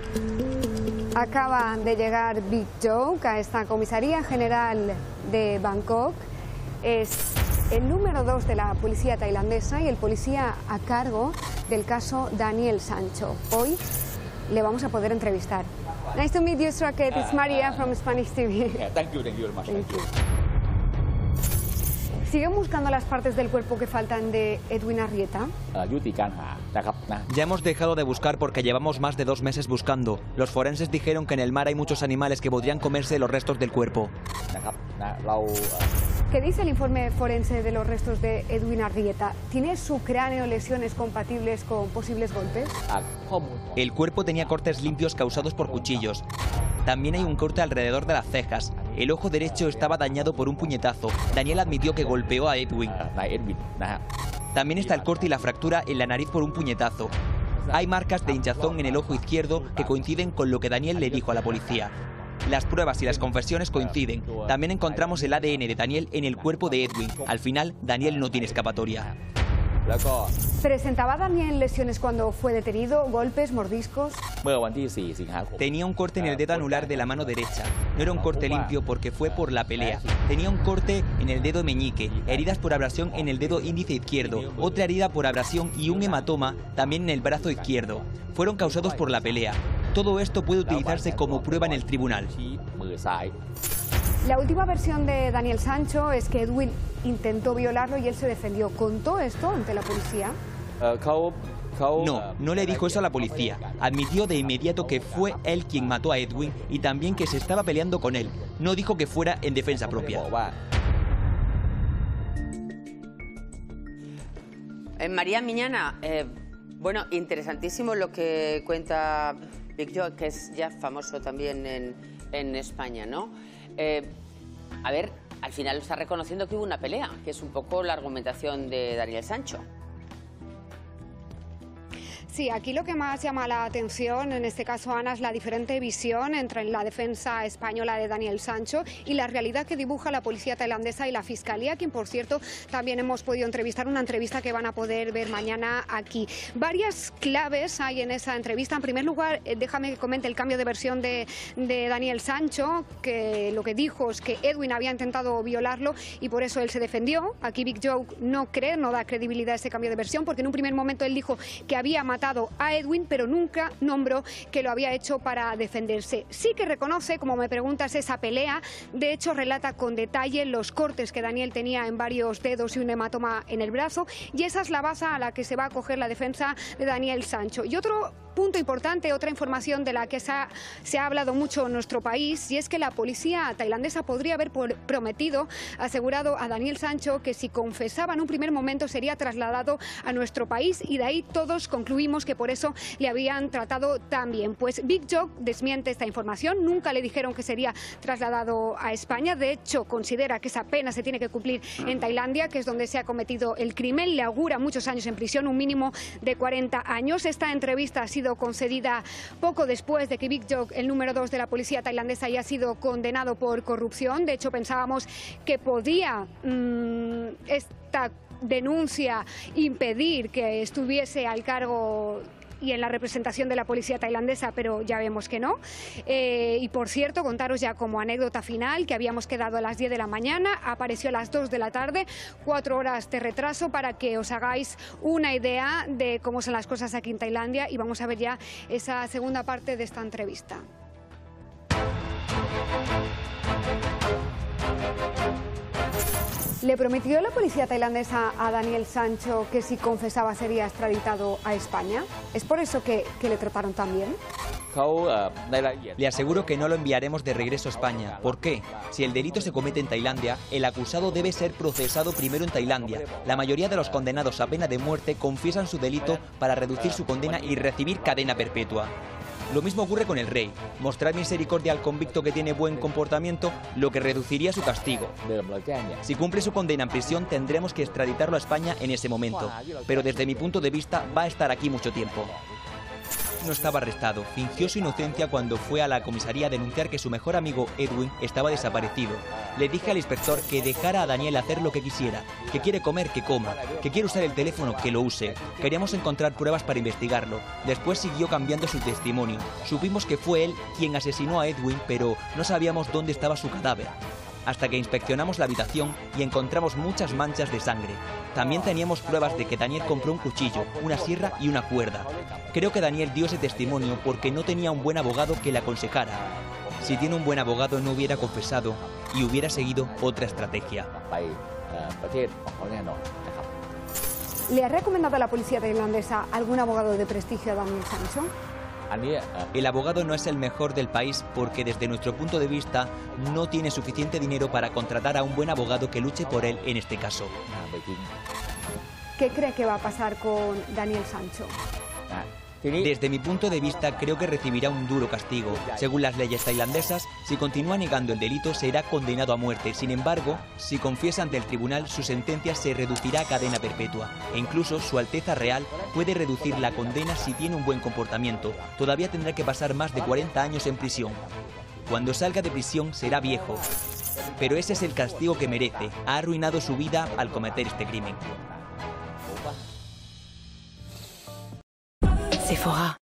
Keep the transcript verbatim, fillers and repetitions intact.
Acaba de llegar Big Joke a esta comisaría general de Bangkok. Es el número dos de la policía tailandesa y el policía a cargo del caso Daniel Sancho. Hoy le vamos a poder entrevistar. Nice to meet you, Straket. It's Maria from Spanish T V. Yeah, thank you, thank you very much. Thank you. ¿Siguen buscando las partes del cuerpo que faltan de Edwin Arrieta? Ya hemos dejado de buscar porque llevamos más de dos meses buscando. Los forenses dijeron que en el mar hay muchos animales que podrían comerse los restos del cuerpo. ¿Qué dice el informe forense de los restos de Edwin Arrieta? ¿Tiene su cráneo lesiones compatibles con posibles golpes? El cuerpo tenía cortes limpios causados por cuchillos. También hay un corte alrededor de las cejas. El ojo derecho estaba dañado por un puñetazo. Daniel admitió que golpeó a Edwin. También está el corte y la fractura en la nariz por un puñetazo. Hay marcas de hinchazón en el ojo izquierdo que coinciden con lo que Daniel le dijo a la policía. Las pruebas y las confesiones coinciden. También encontramos el A D N de Daniel en el cuerpo de Edwin. Al final, Daniel no tiene escapatoria. ¿Presentaba Daniel lesiones cuando fue detenido? ¿Golpes, mordiscos? Tenía un corte en el dedo anular de la mano derecha. No era un corte limpio porque fue por la pelea. Tenía un corte en el dedo meñique, heridas por abrasión en el dedo índice izquierdo, otra herida por abrasión y un hematoma también en el brazo izquierdo. Fueron causados por la pelea. Todo esto puede utilizarse como prueba en el tribunal. La última versión de Daniel Sancho es que Edwin intentó violarlo y él se defendió. ¿Contó esto ante la policía? No, no le dijo eso a la policía. Admitió de inmediato que fue él quien mató a Edwin y también que se estaba peleando con él. No dijo que fuera en defensa propia. Eh, María Miñana, eh, bueno, interesantísimo lo que cuenta Big Joke, que es ya famoso también en, en España, ¿no? Eh, a ver, al final está reconociendo que hubo una pelea, que es un poco la argumentación de Daniel Sancho. Sí, aquí lo que más llama la atención, en este caso, Ana, es la diferente visión entre la defensa española de Daniel Sancho y la realidad que dibuja la policía tailandesa y la fiscalía, quien, por cierto, también hemos podido entrevistar, una entrevista que van a poder ver mañana aquí. Varias claves hay en esa entrevista. En primer lugar, déjame que comente el cambio de versión de, de Daniel Sancho, que lo que dijo es que Edwin había intentado violarlo y por eso él se defendió. Aquí Big Joke no cree, no da credibilidad a ese cambio de versión, porque en un primer momento él dijo que había matado a Edwin, pero nunca nombró que lo había hecho para defenderse. Sí que reconoce, como me preguntas, esa pelea. De hecho, relata con detalle los cortes que Daniel tenía en varios dedos y un hematoma en el brazo, y esa es la base a la que se va a coger la defensa de Daniel Sancho. Y otro punto importante, otra información de la que se ha, se ha hablado mucho en nuestro país, y es que la policía tailandesa podría haber prometido, asegurado a Daniel Sancho, que si confesaba en un primer momento sería trasladado a nuestro país, y de ahí todos concluimos que por eso le habían tratado tan bien. Pues Big Joke desmiente esta información, nunca le dijeron que sería trasladado a España. De hecho, considera que esa pena se tiene que cumplir en Tailandia, que es donde se ha cometido el crimen. Le augura muchos años en prisión, un mínimo de cuarenta años. Esta entrevista ha sido concedida poco después de que Big Joke, el número dos de la policía tailandesa, haya sido condenado por corrupción. De hecho, pensábamos que podía mmm, esta denuncia impedir que estuviese al cargo y en la representación de la policía tailandesa, pero ya vemos que no. Eh, y por cierto, contaros ya como anécdota final que habíamos quedado a las diez de la mañana, apareció a las dos de la tarde, cuatro horas de retraso, para que os hagáis una idea de cómo son las cosas aquí en Tailandia, y vamos a ver ya esa segunda parte de esta entrevista. ¿Le prometió la policía tailandesa a Daniel Sancho que si confesaba sería extraditado a España? ¿Es por eso que, que le trataron tan bien? Le aseguro que no lo enviaremos de regreso a España. ¿Por qué? Si el delito se comete en Tailandia, el acusado debe ser procesado primero en Tailandia. La mayoría de los condenados a pena de muerte confiesan su delito para reducir su condena y recibir cadena perpetua. Lo mismo ocurre con el rey. Mostrar misericordia al convicto que tiene buen comportamiento, lo que reduciría su castigo. Si cumple su condena en prisión, tendremos que extraditarlo a España en ese momento. Pero desde mi punto de vista, va a estar aquí mucho tiempo. no estaba arrestado. Fingió su inocencia cuando fue a la comisaría a denunciar que su mejor amigo Edwin estaba desaparecido. Le dije al inspector que dejara a Daniel hacer lo que quisiera, que quiere comer, que coma, que quiere usar el teléfono, que lo use. Queríamos encontrar pruebas para investigarlo. Después siguió cambiando su testimonio. Supimos que fue él quien asesinó a Edwin, pero no sabíamos dónde estaba su cadáver. Hasta que inspeccionamos la habitación y encontramos muchas manchas de sangre. También teníamos pruebas de que Daniel compró un cuchillo, una sierra y una cuerda. Creo que Daniel dio ese testimonio porque no tenía un buen abogado que le aconsejara. Si tiene un buen abogado no hubiera confesado y hubiera seguido otra estrategia. ¿Le ha recomendado a la policía tailandesa algún abogado de prestigio a Daniel Sancho? El abogado no es el mejor del país porque desde nuestro punto de vista no tiene suficiente dinero para contratar a un buen abogado que luche por él en este caso. ¿Qué cree que va a pasar con Daniel Sancho? Desde mi punto de vista creo que recibirá un duro castigo. Según las leyes tailandesas, si continúa negando el delito será condenado a muerte. Sin embargo, si confiesa ante el tribunal, su sentencia se reducirá a cadena perpetua. E incluso Su Alteza Real puede reducir la condena si tiene un buen comportamiento. Todavía tendrá que pasar más de cuarenta años en prisión. Cuando salga de prisión será viejo. Pero ese es el castigo que merece. Ha arruinado su vida al cometer este crimen. Sephora.